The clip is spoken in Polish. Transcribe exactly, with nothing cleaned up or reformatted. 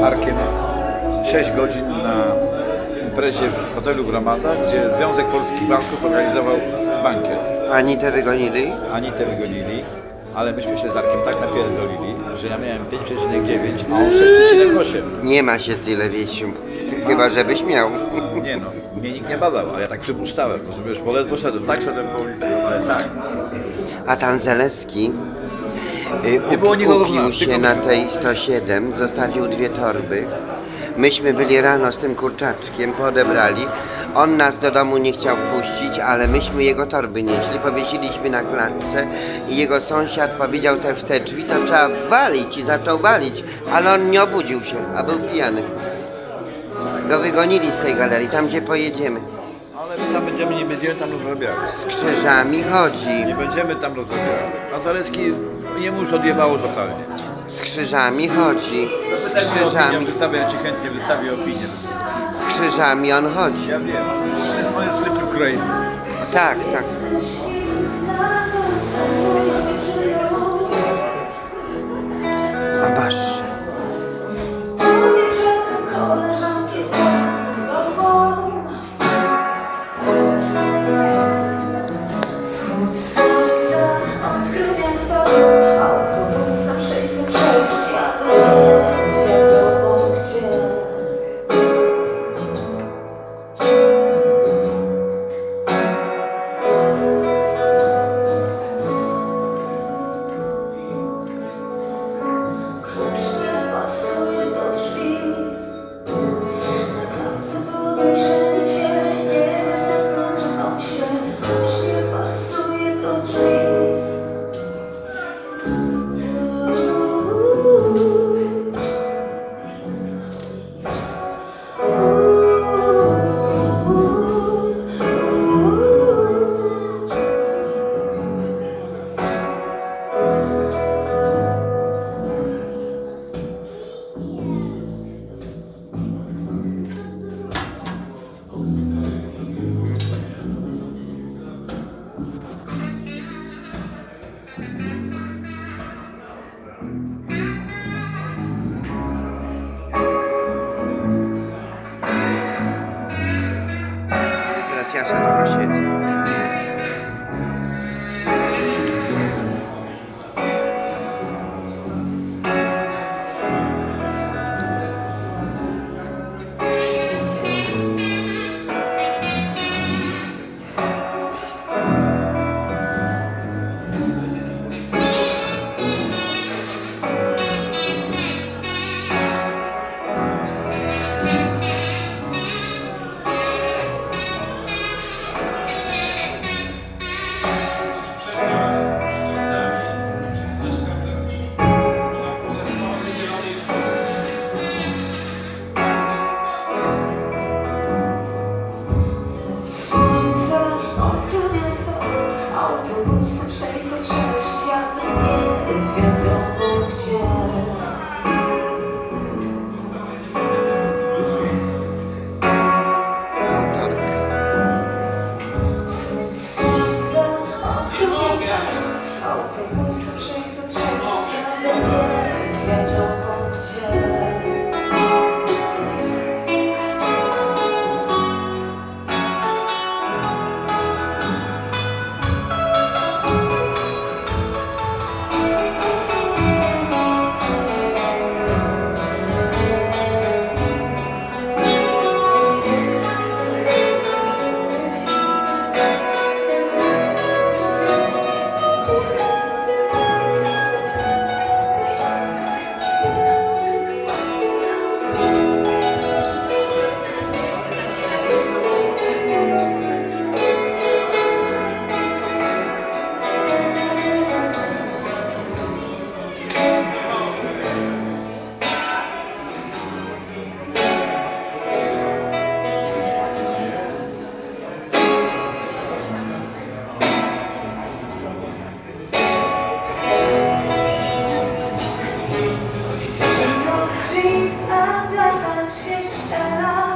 Arkiem sześć godzin na imprezie w hotelu Gromada, gdzie Związek Polskich Banków organizował bankiet. Anitę wygonili? Anitę wygonili, ale myśmy się z Arkiem tak napierdolili, że ja miałem pięć przecinek dziewięć, a on sześć przecinek osiem. Nie ma się tyle, Wiesiu. Chyba, żebyś miał. Nie no, mnie nikt nie badał, ale ja tak przypuszczałem, bo sobie już po ledwo szedłem, tak szedłem po ulicy, ale tak. A tam Zaleski y, Nie było nikogo w upił nas, się tylko na my. tej sto siedem, zostawił dwie torby. Myśmy byli rano z tym kurczaczkiem, podebrali. On nas do domu nie chciał wpuścić, ale myśmy jego torby nieśli, powiesiliśmy na klatce i jego sąsiad powiedział te w te drzwi, to trzeba walić i zaczął walić, ale on nie obudził się, a był pijany. Go wygonili z tej galerii, tam gdzie pojedziemy. Ale my tam będziemy, nie będziemy tam rozrabiali. Z krzyżami chodzi. Nie będziemy tam rozrabiali. A Zaleski, jemu już odjebało totalnie. Z krzyżami chodzi. Z Wystawię opinię, krzyżami, wystawię, ja ci chętnie wystawię opinię. z krzyżami on chodzi. Ja wiem, on jest sleeping crazy. Tak, tak. A masz. Powiedz, że te koleżanki są z tobą. Wschód słońca odkrył miasto, autobusem sześćset sześć jadę nie wiadomo gdzie. Klucz nie pasuje do drzwi. Na klatce było zajrzenie cię. Nie wiem jak nazywał się. Klucz nie pasuje do drzwi. Teraz ja sobie dobra siedzę. Słońce odkrył miasto, autobusem sześćset sześć jadę nie wiadomo gdzie. Autorka. Słońce odkrył miasto, autobusem sześćset sześć jadę nie wiadomo gdzie. Jeans, a zatańcz jeszcze raz.